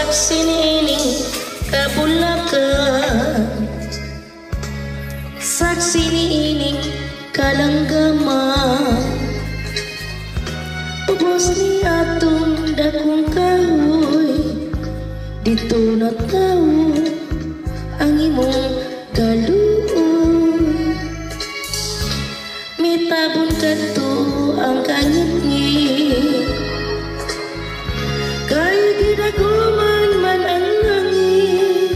saksi nining kabulakan, saksi nining kalanggaman. Ubos ni atong dakong kahoy, dito na tao ang imong galuoy. Mitabon ka to ang kangit-ngit, kay gidaguman man ang langit.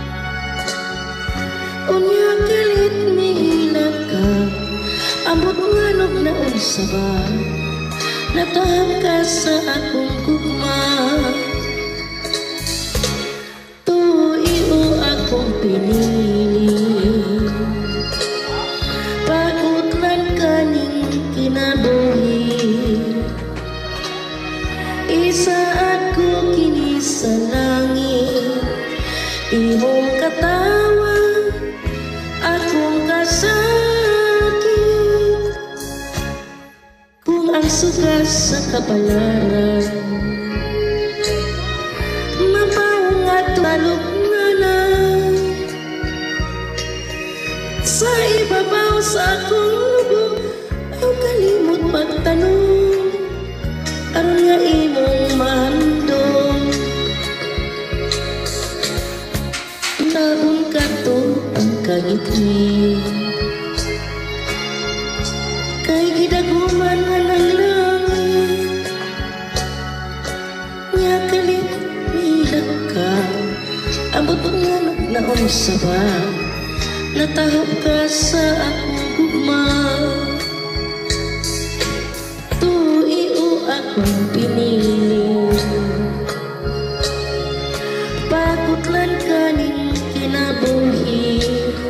Unya kalit mihilak ka, ambot nganog na unsa ba, nataham ka sa akong gugma. Tuyo akong pinili, pagutlan kaning kinabuhi. Isaad ko kini sa langit, imong katawa akong kasakit. Kung ang suga sa kapalaran, mabaong at taluknanan, sa ibabaw sa akong lubog, ang kalimot pagtanong, aron nga imong mahandong. Tabon ka to ang kangit-ngit, kay gidaguman man ang langit. Nya kalit milak ka, ambot nganog na unsa ba, natahop ka sa akong gugma. Tuyo akong pinili, pagutlan kaning kinabuhi.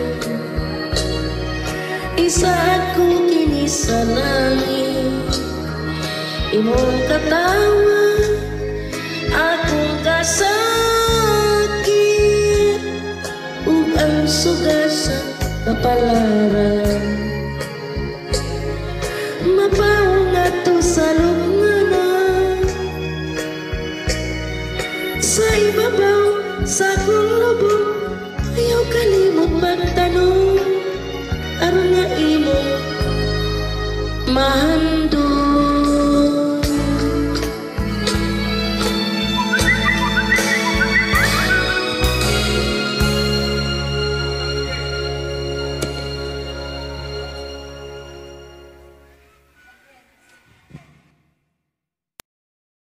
Isaad ko kini sa langit, imong katawa akong kasakit. Ug ang suga sa kapalaran, mabaong ato sa lugnanan, sa ibabaw sa akong lubog, ayaw kalimot magtanong, aron nga imong mahandong.